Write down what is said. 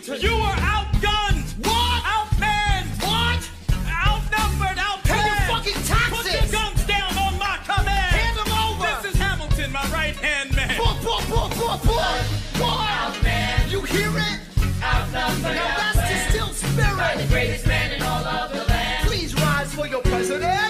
Hamilton. You are outgunned. What? Outmanned. What? Outnumbered. Pay your Outplanned. fucking taxes. Put your guns down on my command. Hand them over. This is Hamilton, my right-hand man. Boy. Outman. You hear it? Outnumbered. Now that's the still spirit. The greatest man in all of the land. Please rise for your president.